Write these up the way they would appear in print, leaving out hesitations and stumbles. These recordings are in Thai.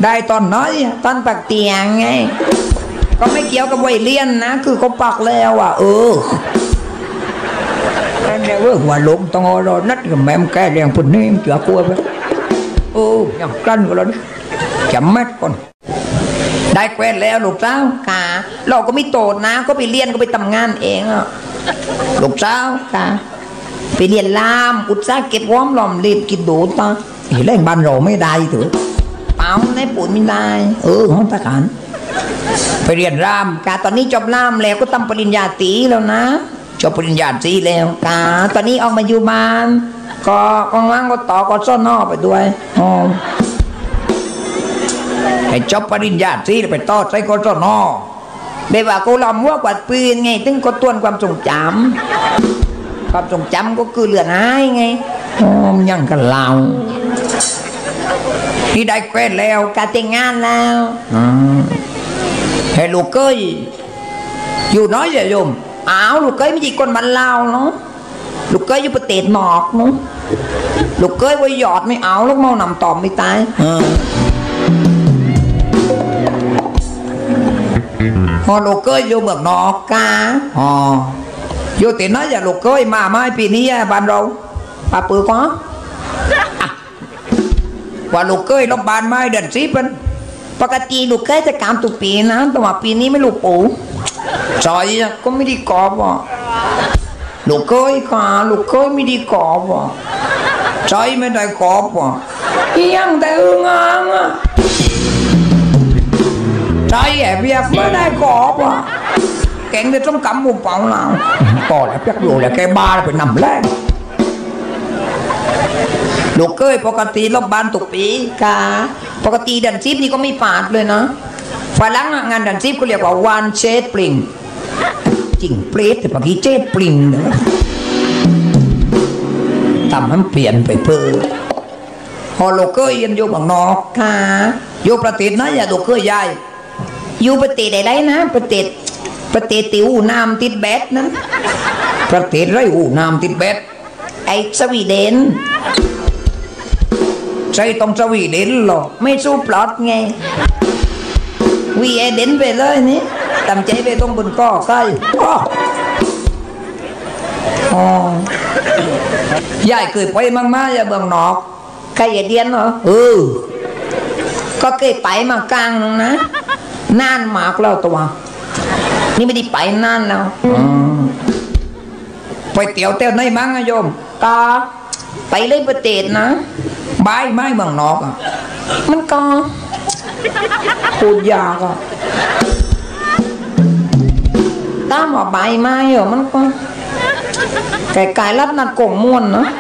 ได้ตอนน้อยตอนปักเตียงไงก็ไม่เกี่ยวกับวัยเรียนนะคือเขาปักแล้วอ่ะเนี่ยเว่าลุงต้องรอนัดกับแม่แกเรียงปุ่นนี่เจือกลัวไปอย่างกลั้นก็แล้วจำแม่ก่อนได้แควนแล้วลูกสาวค่ะเราก็ไม่โตนะก็ไปเรียนก็ไปทำงานเองอ่ะลูกสาวค่ะไปเรียนลามอุตสาหเก็บว้อมหล่อมเรียนกินดูตาเห็นแรงบ้านเราไม่ได้ถือเปล่าในปุ่นไม่ได้ห้องทหารไปเรียนรามกาตอนนี้จบรามแล้วก็ทำปริญญาตรีแล้วนะจบปริญญาตรีแล้วกาตอนนี้ออกมาอยู่บ้านก็ว่างๆก็ต่อก็ซ่อนนอกไปด้วยให้จบปริญญาตรีไปต่อใส่ก็ซ่อนนอกเดี๋ยวว่ากูลำว่ากวาดปืนไงถึงก็ต้วนความทรงจำก็คือเหลือหายไงยังกันเราที่ได้แควนแล้วการแต่งงานแล้วให้ลูกเกยอยู่น้อยอย่าโยมลูกเกยไม่ใช่คนบ้านลาวเนาะลูกเกยอยู่ประเทศนอกเนาะลูกเกยไว้หยอดไม่เอาลูกเมานำตอมไม่ตายพอลูกเกยอยู่เมืองนอกกาอยู่แต่น้อยอย่าลูกเกยมาไม่ปีนี้บ้านเราปะปือcóว่าลูกเกยลบบานไม้เดินซีเป็นปกติลูกเกยจะการตุกปีนะแต่ว่าปีนี้ไม่ลูกปู่จอยก็ไม่ได้กอบลูกเกยค่ะลูกเกยไม่ได้กอบจอยไม่ได้กอบยังแต่งางจอยแอบเบียบไม่ได้กอบแกงจะต้องกำมุมเปล่าเราก่อนแล้วเปียกอยู่แล้วแกบ้าไปนำแรกลูกเกยปกติรอบบานตุกปีกาปกติดันซิปนี่ก็ไม่ฝาดเลยนะฝรั่งงานดันซิปก็เรียกว่าวันเชดปริงจริงเปรตแต่ปกติเชดปริงทำให้เปลี่ยนไปเพื่อพอลูกเกยยันอยู่บางนอกค่ะอยู่ประเทศนะอย่าลูกเกยใหญ่อยู่ประเทศใดๆนะประเทศติวน้ำติดแบดนั้นประเทศไรอูน้ำติดแบดไอ้สวีเดนใช่ต้องสวีเดนหรอไม่สู้ปลอดไงวีเดนไปเลยนี่ตำใจไปตรงบนก้อใกล้ยายเคยไปมั่งมาอย่าเบืองนอกใครอย่าเดียนเหรอก็เคยไปมากลางนะนานมากแล้วตัวนี่ไม่ได้ไปนานแล้วไปเตี๋ยวเต้าในมั้งโยมตาไปเลยประเทศนะใบไม้เมืองนอกมันก็พูดยากตามว่าใบไม้มันก็ไก่รัดนัดกงม้วนนะ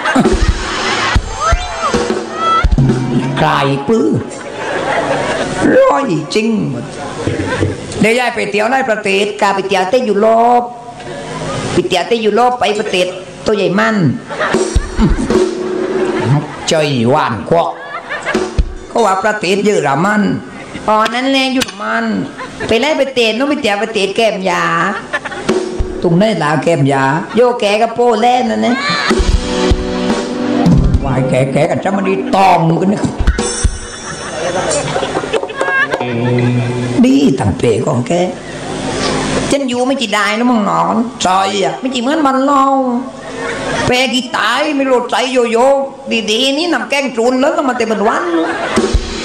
ไก่ปื้อร้อยจริงเดี๋ยวยายไปเตี๋ยวในประเทศกาไปเตี๋ยวเต้ยุโรปไปเตี๋ยวเต้ยุโรปไปประเทศตัวใหญ่มันใจหวานควักก็ว่าประเทศเยอรมันนั้นแหละอยู่มันไปไล่ประเทศนู้นไปเตี๋ยวประเทศแก้มยาตุ่มได้หลาแก้มยาโยแกกับโป้เล่นนั่นนะวายแกกันจะมันดีตอมกันนะดีตั้งเปย์ของแกฉันอยู่ไม่จีได้แล้วมึงนอนซอยไม่จีเหมือนมันเล่าเปย์กี่ตายไม่รู้ใจโยโย่ดีๆนี่นำแกงจูนแล้วก็มาเต็มวัน